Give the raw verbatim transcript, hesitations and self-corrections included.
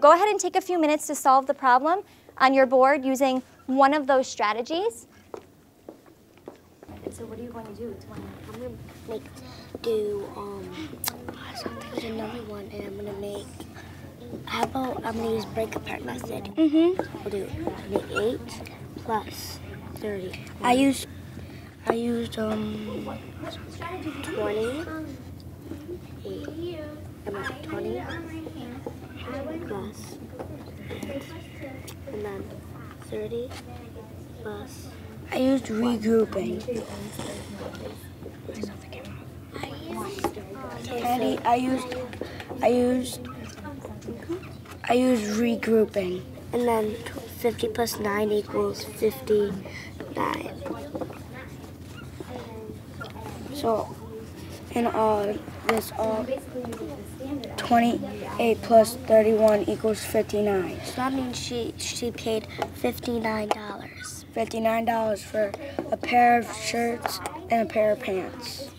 go ahead and take a few minutes to solve the problem on your board using one of those strategies. So what are you going to do? I'm going to make, do, um, there's another one, and I'm going to make, how about I'm going to use break apart method. Mm-hmm. We'll do twenty-eight plus thirty. I used, I used, um, twenty, eight, I'm at twenty, plus, and then thirty, plus, I used regrouping. Patty, I used, I used, I used regrouping. And then fifty plus nine equals fifty-nine. So, in all, this all, twenty-eight plus thirty-one equals fifty-nine. So that means she, she paid fifty-nine dollars. fifty-nine dollars for a pair of shirts and a pair of pants.